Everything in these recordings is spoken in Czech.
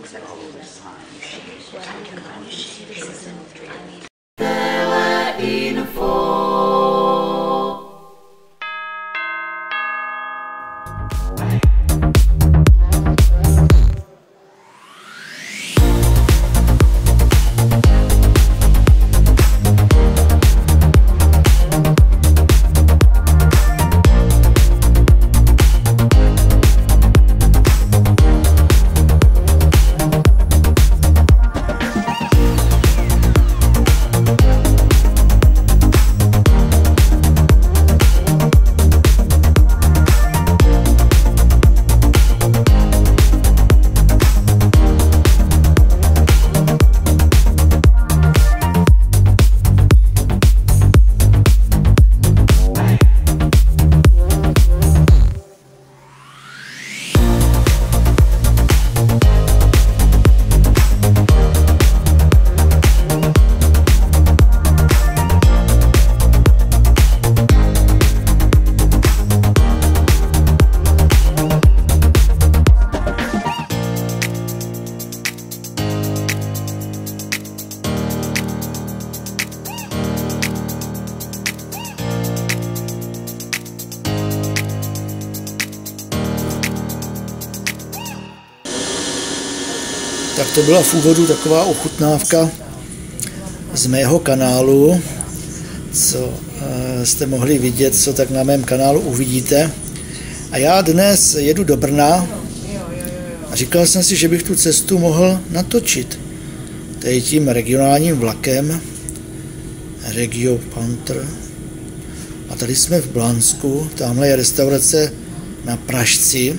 Tak to byla v úvodu taková ochutnávka z mého kanálu, co jste mohli vidět, co tak na mém kanálu uvidíte. A já dnes jedu do Brna a říkal jsem si, že bych tu cestu mohl natočit. Tady tím regionálním vlakem, Regio Panther. A tady jsme v Blansku, tamhle je restaurace na Pražci.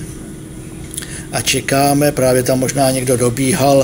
A čekáme, právě tam možná někdo dobíhal,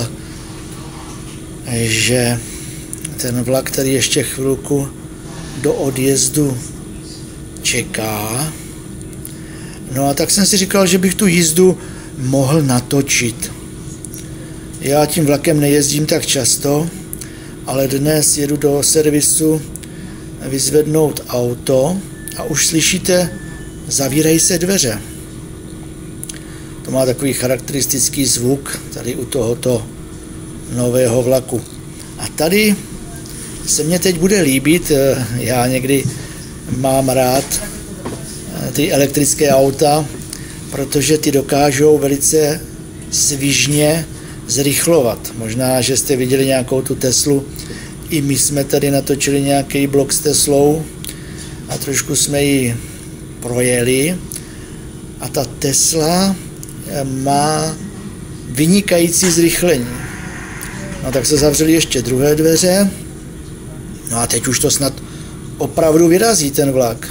že ten vlak, který ještě chvilku do odjezdu čeká. No a tak jsem si říkal, že bych tu jízdu mohl natočit. Já tím vlakem nejezdím tak často, ale dnes jedu do servisu vyzvednout auto a už slyšíte, zavírají se dveře. To má takový charakteristický zvuk tady u tohoto nového vlaku. A tady se mně teď bude líbit, já někdy mám rád ty elektrické auta, protože ty dokážou velice svižně zrychlovat. Možná, že jste viděli nějakou tu Teslu, i my jsme tady natočili nějaký blog s Teslou a trošku jsme ji projeli. A ta Tesla má vynikající zrychlení. No tak se zavřely ještě druhé dveře. No a teď už to snad opravdu vyrazí ten vlak.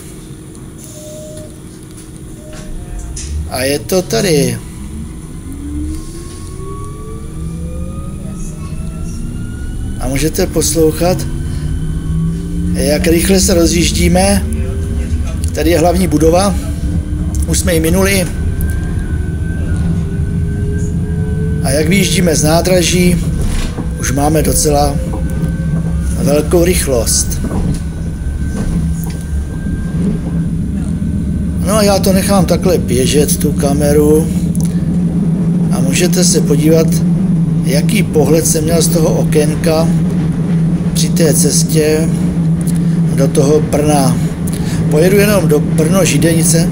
A je to tady. A můžete poslouchat, jak rychle se rozjíždíme. Tady je hlavní budova. Už jsme ji minuli. A jak vyjíždíme z nádraží, už máme docela velkou rychlost. No a já to nechám takhle běžet, tu kameru. A můžete se podívat, jaký pohled jsem měl z toho okénka při té cestě do toho Brna. Pojedu jenom do Brno-Židenice.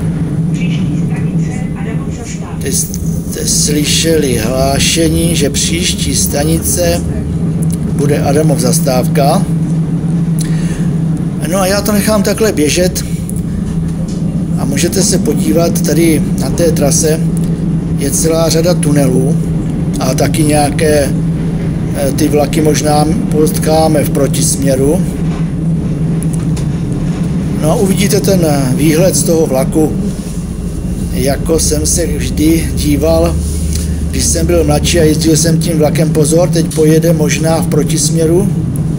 Teď jste slyšeli hlášení, že příští stanice bude Adamov zastávka. No a já to nechám takhle běžet a můžete se podívat, tady na té trase je celá řada tunelů a taky nějaké ty vlaky možná potkáme v protisměru. No a uvidíte ten výhled z toho vlaku, jako jsem se vždy díval, když jsem byl mladší a jezdil jsem tím vlakem. Pozor, teď pojede možná v protisměru.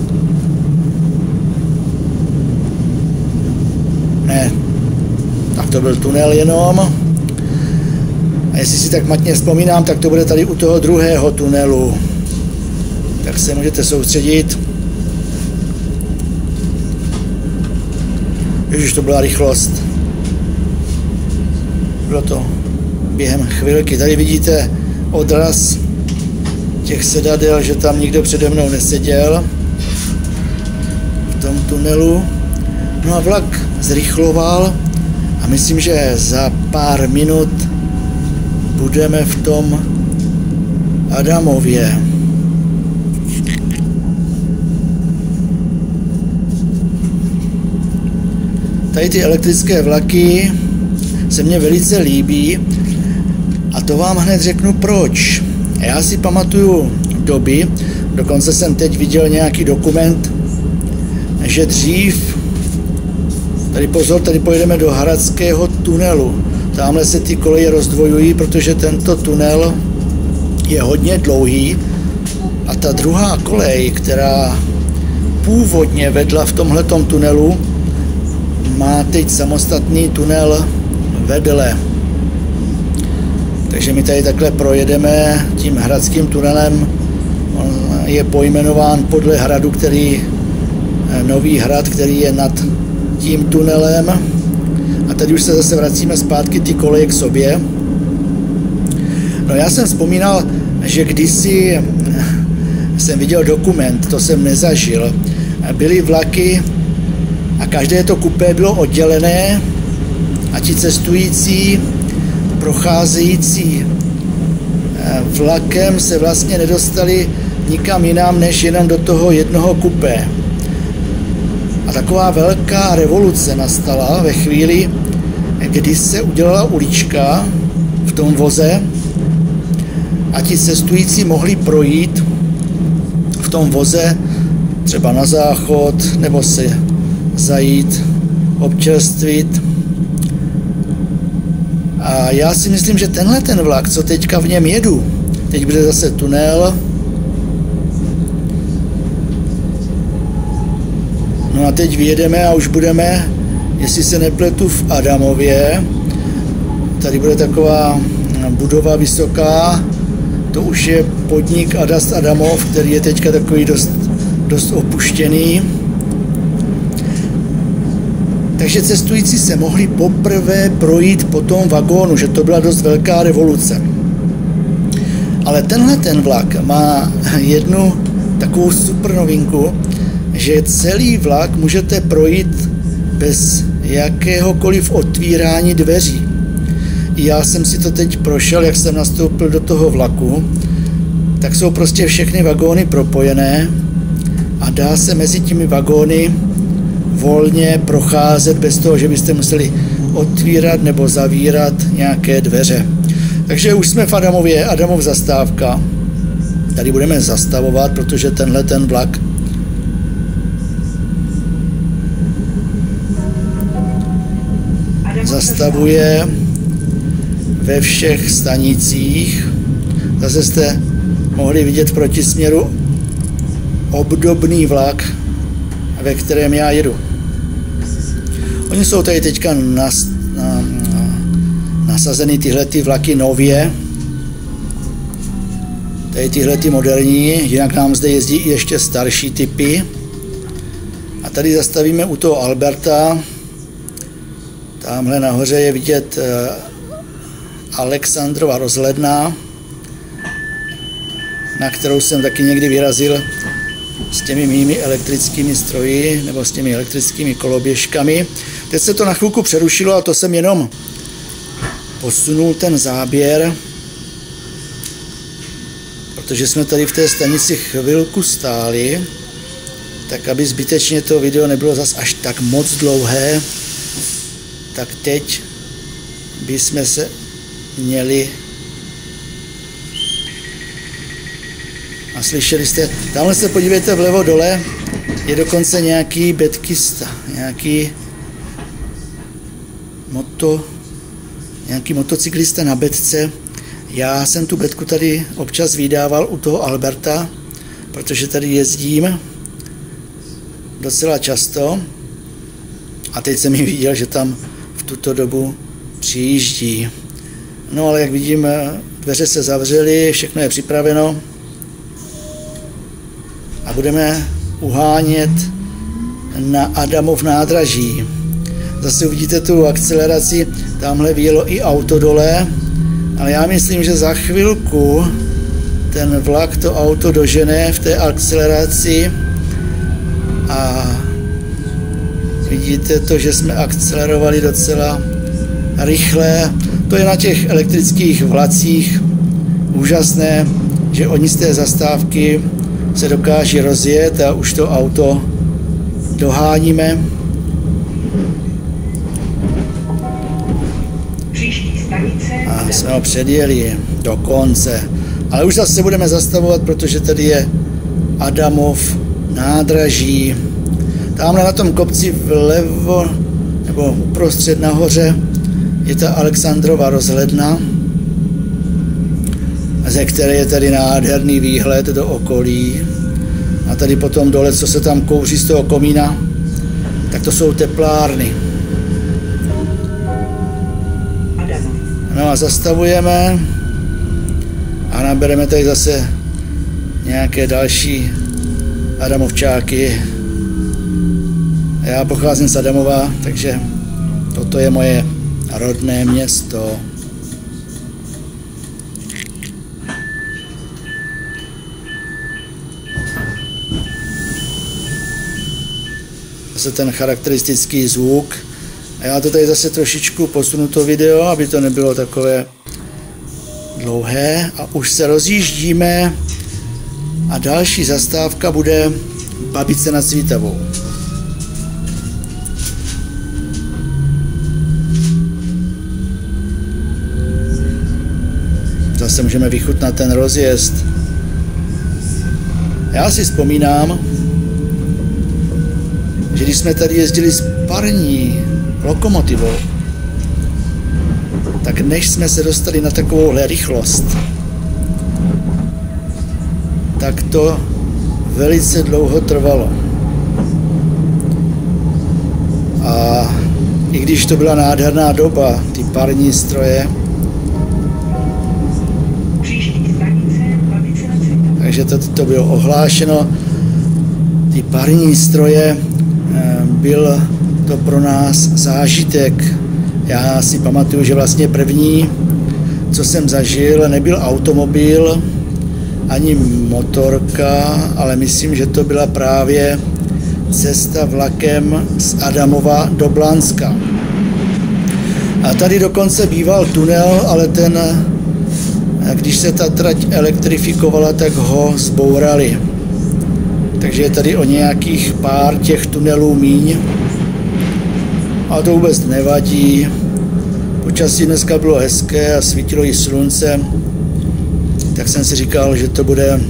Ne, tak to byl tunel jenom. A jestli si tak matně vzpomínám, tak to bude tady u toho druhého tunelu. Tak se můžete soustředit. Ježiš, to byla rychlost. Bylo to během chvilky. Tady vidíte odraz těch sedadel, že tam nikdo přede mnou neseděl v tom tunelu. No a vlak zrychloval a myslím, že za pár minut budeme v tom Adamově. Tady ty elektrické vlaky se mně velice líbí a to vám hned řeknu proč. Já si pamatuju doby, dokonce jsem teď viděl nějaký dokument, že dřív, tady pozor, tady pojedeme do Hradského tunelu. Tamhle se ty koleje rozdvojují, protože tento tunel je hodně dlouhý a ta druhá kolej, která původně vedla v tomhletom tunelu, má teď samostatný tunel vedle. Takže my tady takhle projedeme tím Hradským tunelem. On je pojmenován podle hradu, Nový hrad, který je nad tím tunelem. A tady už se zase vracíme zpátky ty koleje k sobě. No já jsem vzpomínal, že kdysi jsem viděl dokument, to jsem nezažil. Byly vlaky a každé to kupé bylo oddělené a ti cestující procházející vlakem se vlastně nedostali nikam jinam, než jenom do toho jednoho kupé. A taková velká revoluce nastala ve chvíli, kdy se udělala ulička v tom voze a ti cestující mohli projít v tom voze třeba na záchod nebo se zajít, občerstvit. A já si myslím, že tenhle ten vlak, co teďka v něm jedu, teď bude zase tunel. No a teď vyjedeme a už budeme, jestli se nepletu, v Adamově. Tady bude taková budova vysoká, to už je podnik Adas Adamov, který je teďka takový dost opuštěný. Takže cestující se mohli poprvé projít po tom vagónu, že to byla dost velká revoluce. Ale tenhle ten vlak má jednu takovou super novinku, že celý vlak můžete projít bez jakéhokoliv otvírání dveří. Já jsem si to teď prošel, jak jsem nastoupil do toho vlaku, tak jsou prostě všechny vagóny propojené a dá se mezi těmi vagóny volně procházet bez toho, že byste museli otvírat nebo zavírat nějaké dveře. Takže už jsme v Adamově, Adamov zastávka. Tady budeme zastavovat, protože tenhle ten vlak zastavuje ve všech stanicích. Zase jste mohli vidět v protisměru obdobný vlak, ve kterém já jedu. Oni jsou tady teďka nasazeny tyhle ty vlaky nově, tady tyhle ty moderní, jinak nám zde jezdí i ještě starší typy. A tady zastavíme u toho Alberta. Tamhle nahoře je vidět Alexandrova rozhledna, na kterou jsem taky někdy vyrazil s těmi mými elektrickými stroji nebo s těmi elektrickými koloběžkami. Teď se to na chvilku přerušilo a to jsem jenom posunul ten záběr, protože jsme tady v té stanici chvilku stáli, tak aby zbytečně to video nebylo zas až tak moc dlouhé, tak teď bychom se měli a slyšeli jste, tamhle se podívejte vlevo dole, je dokonce nějaký bedkista, nějaký motocyklista na bedce. Já jsem tu bedku tady občas vydával u toho Alberta, protože tady jezdím docela často a teď jsem ji viděl, že tam v tuto dobu přijíždí. No ale jak vidím, dveře se zavřely, všechno je připraveno a budeme uhánět na Adamov nádraží. Zase uvidíte tu akceleraci, tamhle vyjelo i auto dole, ale já myslím, že za chvilku ten vlak to auto dožene v té akceleraci a vidíte to, že jsme akcelerovali docela rychle. To je na těch elektrických vlacích úžasné, že oni z té zastávky se dokáží rozjet a už to auto doháníme. A jsme ho předjeli do konce. Ale už zase budeme zastavovat, protože tady je Adamov nádraží. Tamhle na tom kopci vlevo, nebo uprostřed nahoře, je ta Alexandrova rozhledna, ze které je tady nádherný výhled do okolí. A tady potom dole, co se tam kouří z toho komína, tak to jsou teplárny. No a zastavujeme a nabereme tady zase nějaké další Adamovčáky. Já pocházím z Adamova, takže toto je moje rodné město. Zase ten charakteristický zvuk. A já to tady zase trošičku posunu to video, aby to nebylo takové dlouhé. A už se rozjíždíme a další zastávka bude Babice nad Svitavou. Zase můžeme vychutnat ten rozjezd. Já si vzpomínám, že když jsme tady jezdili s parní lokomotivou, tak než jsme se dostali na takovouhle rychlost, tak to velice dlouho trvalo. A i když to byla nádherná doba, ty parní stroje, takže to bylo ohlášeno, ty parní stroje, byl to pro nás zážitek. Já si pamatuju, že vlastně první, co jsem zažil, nebyl automobil ani motorka, ale myslím, že to byla právě cesta vlakem z Adamova do Blanska. A tady dokonce býval tunel, ale ten, když se ta trať elektrifikovala, tak ho zbourali. Takže je tady o nějakých pár těch tunelů míň. A to vůbec nevadí. Počasí dneska bylo hezké a svítilo i slunce. Tak jsem si říkal, že to bude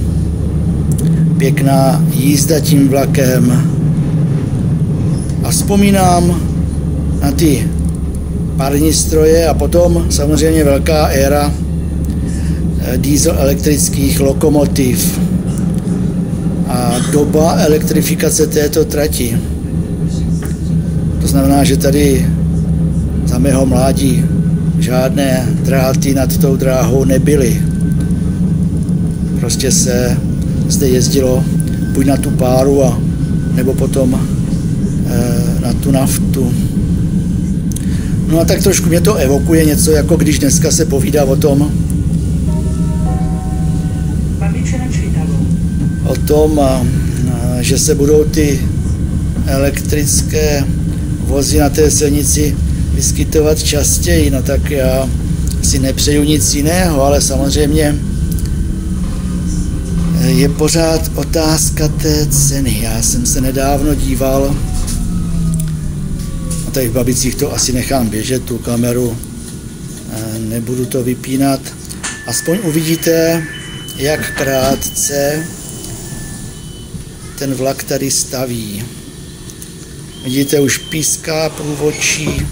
pěkná jízda tím vlakem. A vzpomínám na ty parní stroje a potom samozřejmě velká éra diesel elektrických lokomotiv. A doba elektrifikace této trati. To znamená, že tady za mého mládí žádné dráty nad tou dráhou nebyly. Prostě se zde jezdilo buď na tu páru, nebo potom na tu naftu. No a tak trošku mě to evokuje něco, jako když dneska se povídá o tom, že se budou ty elektrické vozy na té silnici vyskytovat častěji, no tak já si nepřeju nic jiného, ale samozřejmě je pořád otázka té ceny. Já jsem se nedávno díval, a tady v Babicích to asi nechám běžet, tu kameru, nebudu to vypínat, aspoň uvidíte, jak krátce ten vlak tady staví. Vidíte, už píská průvodčí.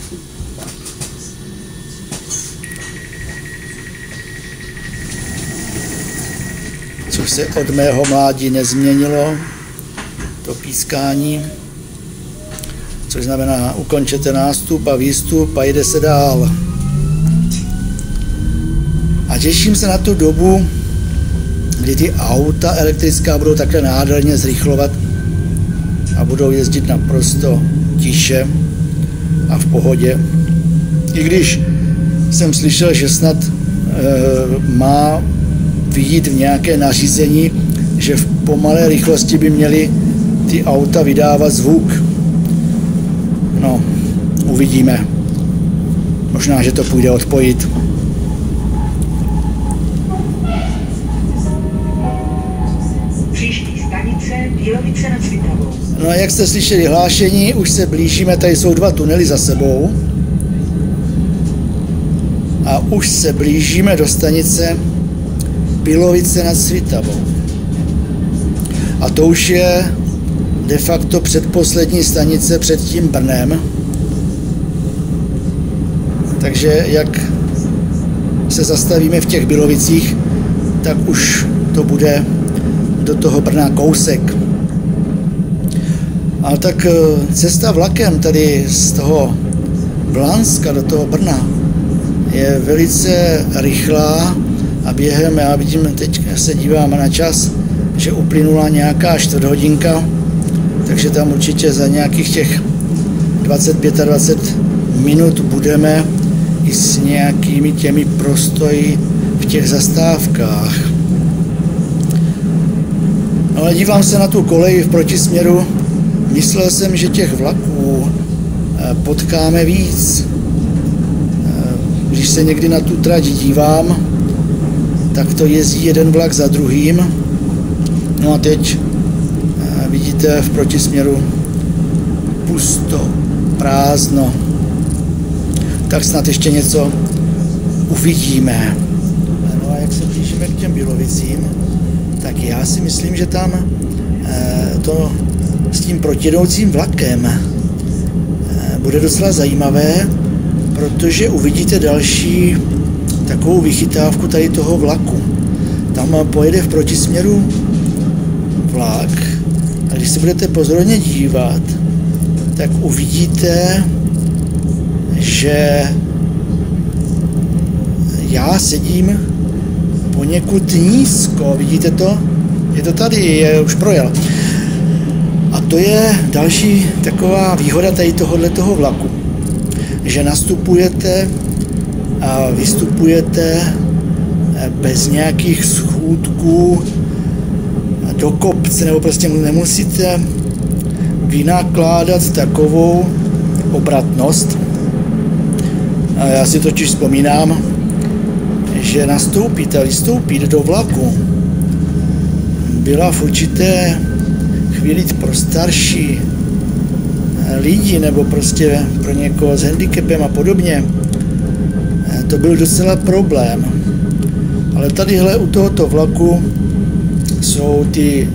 Což se od mého mládí nezměnilo, to pískání. Což znamená, ukončete nástup a výstup a jde se dál. A těším se na tu dobu, kdy ty auta elektrická budou takhle nádherně zrychlovat a budou jezdit naprosto tiše a v pohodě. I když jsem slyšel, že snad má vyjít v nějaké nařízení, že v pomalé rychlosti by měly ty auta vydávat zvuk. No, uvidíme. Možná, že to půjde odpojit. Příští stanice Bílovice nad Svitavou. No a jak jste slyšeli hlášení, už se blížíme, tady jsou 2 tunely za sebou. A už se blížíme do stanice Bílovice nad Svitavou. A to už je de facto předposlední stanice před tím Brnem. Takže jak se zastavíme v těch Bílovicích, tak už to bude do toho Brna kousek. Ale tak cesta vlakem tady z toho Blanska do toho Brna je velice rychlá a během, já vidím, teď se dívám na čas, že uplynula nějaká čtvrthodinka, takže tam určitě za nějakých těch 25 minut budeme i s nějakými těmi prostoji v těch zastávkách. Ale dívám se na tu kolej v protisměru, myslel jsem, že těch vlaků potkáme víc. Když se někdy na tu trať dívám, tak to jezdí jeden vlak za druhým. No a teď vidíte v protisměru pusto, prázdno. Tak snad ještě něco uvidíme. No a jak se blížíme k těm Bílovicím, tak já si myslím, že tam to s tím protijedoucím vlakem bude docela zajímavé, protože uvidíte další takovou vychytávku tady toho vlaku. Tam pojede v protisměru vlak a když se budete pozorně dívat, tak uvidíte, že já sedím poněkud nízko. Vidíte to? Je to tady, je už projel. A to je další taková výhoda tady tohoto vlaku, že nastupujete a vystupujete bez nějakých schůdků do kopce, nebo prostě nemusíte vynakládat takovou obratnost. A já si totiž vzpomínám, že nastoupit a vystoupit do vlaku byla v určité chvíli pro starší lidi nebo prostě pro někoho s handicapem a podobně. To byl docela problém. Ale tadyhle u tohoto vlaku jsou ty...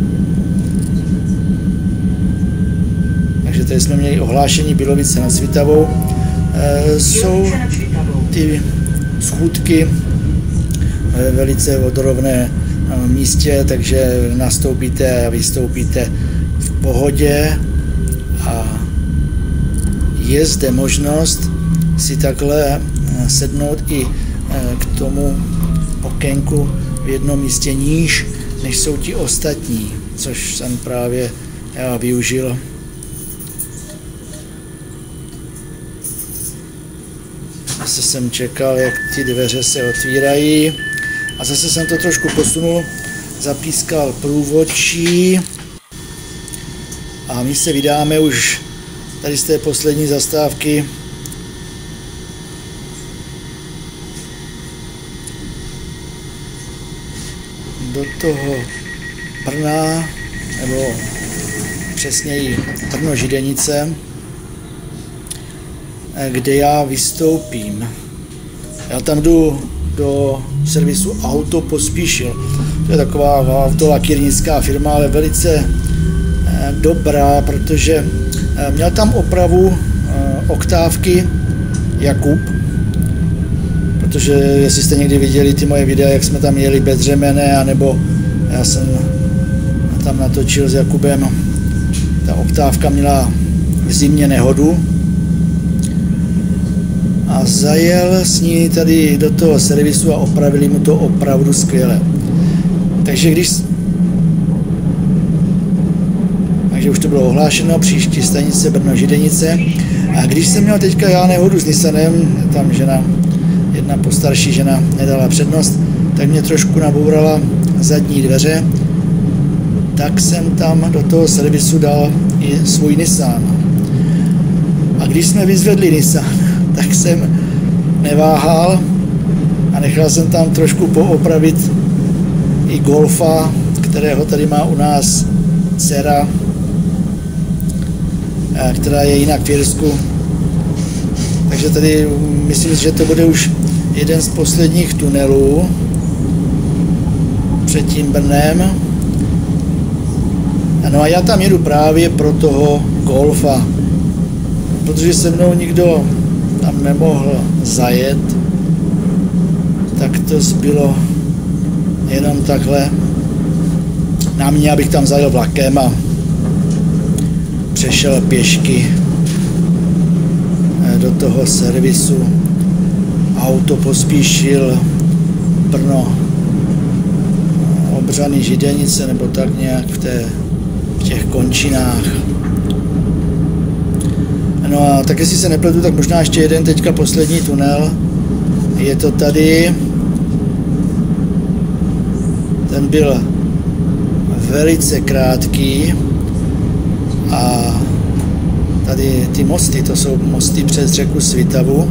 Takže tady jsme měli ohlášení Bílovice nad Svitavou. Jsou ty schůdky ve velice vodorovné místě, takže nastoupíte a vystoupíte v pohodě a je zde možnost si takhle sednout i k tomu okénku v jednom místě níž, než jsou ti ostatní, což jsem právě já využil. Zase jsem čekal, jak ty dveře se otvírají a zase jsem to trošku posunul, zapískal průvodčí a my se vydáme už tady z té poslední zastávky do toho Brna, nebo přesněji Brno-Židenice, kde já vystoupím. Já tam jdu do servisu Auto Pospíšil. To je taková autolakírnická firma, ale velice dobrá, protože měl tam opravu oktávky Jakub, protože jestli jste někdy viděli ty moje videa, jak jsme tam jeli bez řemene, anebo já jsem tam natočil s Jakubem, ta oktávka měla v zimě nehodu a zajel s ní tady do toho servisu a opravili mu to opravdu skvěle. Takže už to bylo ohlášeno, příští stanice Brno-Židenice. A když jsem měl teďka já nehodu s Nissanem, tam žena, jedna postarší žena nedala přednost, tak mě trošku nabourala zadní dveře, tak jsem tam do toho servisu dal i svůj Nissan. A když jsme vyzvedli Nissan, tak jsem neváhal a nechal jsem tam trošku poopravit i Golfa, kterého tady má u nás dcera, která je jinak v Irsku. Takže tady myslím, že to bude už jeden z posledních tunelů před tím Brnem. No a já tam jedu právě pro toho Golfa, protože se mnou nikdo tam nemohl zajet, tak to zbylo jenom takhle na mě, abych tam zajel vlakem a přešel pěšky do toho servisu. Auto pospíšil Brno, Obřany, Židenice, nebo tak nějak v těch končinách. No a tak jestli se nepletu, tak možná ještě jeden teďka poslední tunel. Je to tady. Ten byl velice krátký a tady ty mosty, to jsou mosty přes řeku Svitavu,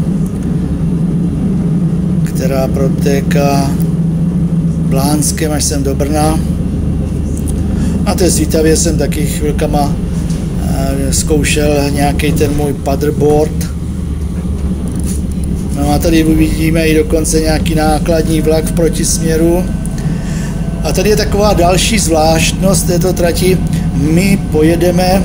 která protéká Blánskem až sem do Brna. Na té Svitavě jsem taky chvilkama zkoušel nějaký ten můj paddleboard. No a tady uvidíme i dokonce nějaký nákladní vlak v protisměru. A tady je taková další zvláštnost této trati. My pojedeme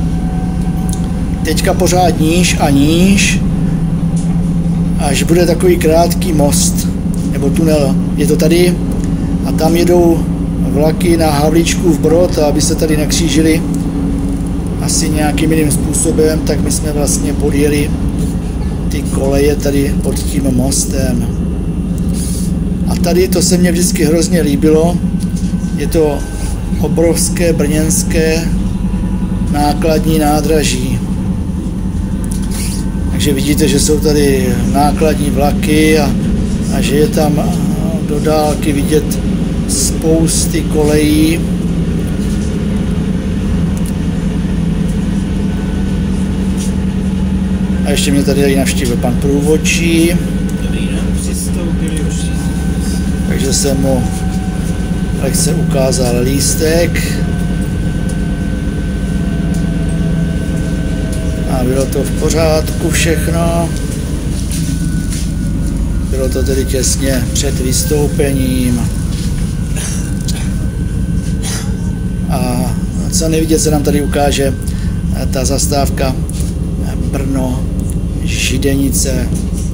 teďka pořád níž a níž, až bude takový krátký most, nebo tunel. Je to tady a tam jedou vlaky na Havlíčkův Brod, a aby se tady nekřížili asi nějakým jiným způsobem, tak my jsme vlastně podjeli ty koleje tady pod tím mostem. A tady to se mně vždycky hrozně líbilo. Je to obrovské brněnské nákladní nádraží. Takže vidíte, že jsou tady nákladní vlaky a že je tam do dálky vidět spousty kolejí. A ještě mě tady navštívil pan průvodčí. Takže jsem mu lehce ukázal lístek. A bylo to v pořádku všechno. Bylo to tedy těsně před vystoupením. A co nejvidět se nám tady ukáže ta zastávka Brno, Židenice.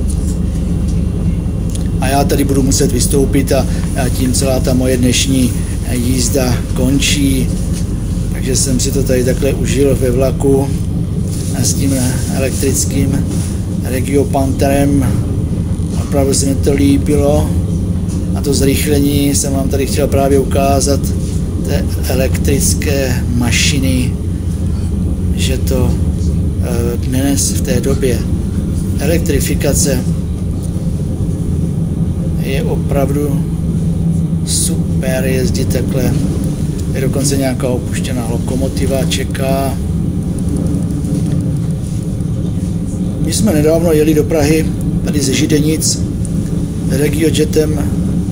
A já tady budu muset vystoupit a tím celá ta moje dnešní jízda končí. Takže jsem si to tady takhle užil ve vlaku s tím elektrickým Regiopanterem. Opravdu se mi to líbilo. A to zrychlení jsem vám tady chtěl právě ukázat té elektrické mašiny, že to dnes v té době elektrifikace je opravdu super jezdit takhle. Je dokonce nějaká opuštěná lokomotiva čeká. My jsme nedávno jeli do Prahy, tady ze Židenic, RegioJetem.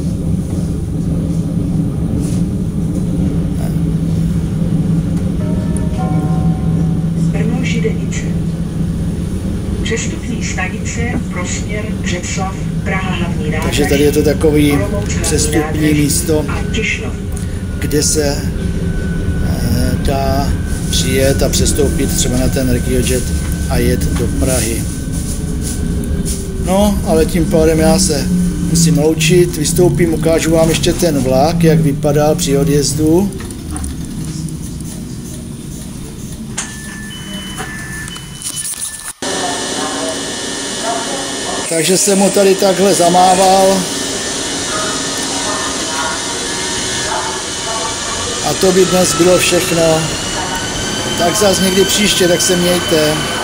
Brno, Židenice. Přestupní stanice pro směr Břeclav, Praha hlavní nádraží. Takže tady je to takový přestupní místo, kde se dá přijet a přestoupit třeba na ten RegioJet a jet do Prahy. No, ale tím pádem já se musím loučit, vystoupím, ukážu vám ještě ten vlak, jak vypadal při odjezdu. Takže jsem mu tady takhle zamával. A to by dnes bylo všechno. Tak zase někdy příště, tak se mějte.